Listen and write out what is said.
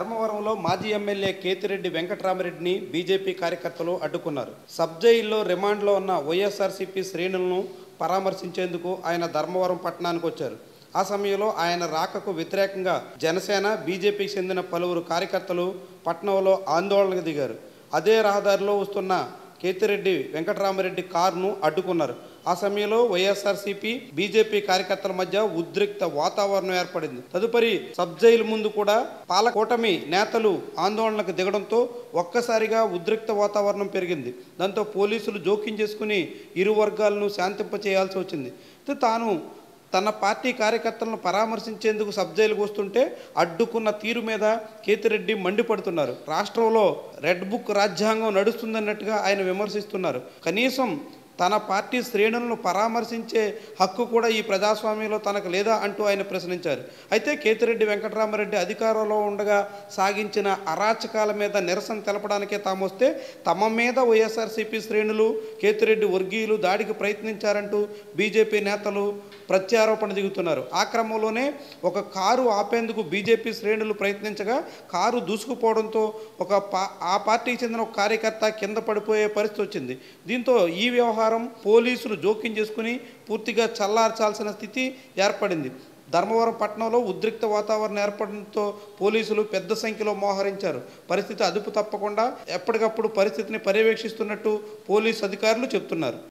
ధర్మవరంలో మాజీ MLA Kethireddy వెంకటరామరెడ్డిని BJP కార్యకర్తలు అడ్డుకున్నారు. సబ్ జైల్లో రిమాండ్లో ఉన్న వైఎస్ఆర్సీపీ శ్రేణులను పరామర్శించేందుకు ఆయన ధర్మవరం పట్టణానికి వచ్చారు. ఆ సమయంలో ఆయన రాకకు వ్యతిరేకంగా జనసేన, బీజేపీకి చెందిన పలువురు కార్యకర్తలు పట్టణంలో ఆందోళనకు దిగారు. అదే రహదారిలో వస్తున్న కేతిరెడ్డి వెంకటరామరెడ్డి కారును అడ్డుకున్నారు. ఆ సమయంలో వైఎస్ఆర్సీపీ, బీజేపీ కార్యకర్తల మధ్య ఉద్రిక్త వాతావరణం ఏర్పడింది. తదుపరి సబ్ జైలు ముందు కూడా పాలకూటమి నేతలు ఆందోళనకు దిగడంతో ఒక్కసారిగా ఉద్రిక్త వాతావరణం పెరిగింది. దాంతో పోలీసులు జోక్యం చేసుకుని ఇరు వర్గాలను శాంతింపచేయాల్సి వచ్చింది. తాను తన పార్టీ కార్యకర్తలను పరామర్శించేందుకు సబ్ జైలుకు వస్తుంటే అడ్డుకున్న తీరు మీద కేతిరెడ్డి మండిపడుతున్నారు. రాష్ట్రంలో రెడ్ బుక్ రాజ్యాంగం నడుస్తుందన్నట్టుగా ఆయన విమర్శిస్తున్నారు. కనీసం తన పార్టీ శ్రేణులను పరామర్శించే హక్కు కూడా ఈ ప్రజాస్వామ్యంలో తనకు లేదా అంటూ ఆయన ప్రశ్నించారు. అయితే కేతిరెడ్డి వెంకటరామరెడ్డి అధికారంలో ఉండగా సాగించిన అరాచకాల మీద నిరసన తెలపడానికే తాము వస్తే తమ మీద వైఎస్ఆర్సీపీ శ్రేణులు, కేతిరెడ్డి వర్గీయులు దాడికి ప్రయత్నించారంటూ బీజేపీ నేతలు ప్రత్యారోపణ దిగుతున్నారు. ఆ క్రమంలోనే ఒక కారు ఆపేందుకు బీజేపీ శ్రేణులు ప్రయత్నించగా కారు దూసుకుపోవడంతో ఆ పార్టీకి చెందిన ఒక కార్యకర్త కింద పడిపోయే పరిస్థితి వచ్చింది. దీంతో ఈ వ్యవహారం పోలీసులు జోక్యం చేసుకుని పూర్తిగా చల్లార్చాల్సిన స్థితి ఏర్పడింది. ధర్మవరం పట్టణంలో ఉద్రిక్త వాతావరణం ఏర్పడడంతో పోలీసులు పెద్ద సంఖ్యలో మోహరించారు. పరిస్థితి అదుపు తప్పకుండా ఎప్పటికప్పుడు పరిస్థితిని పర్యవేక్షిస్తున్నట్టు పోలీసు అధికారులు చెబుతున్నారు.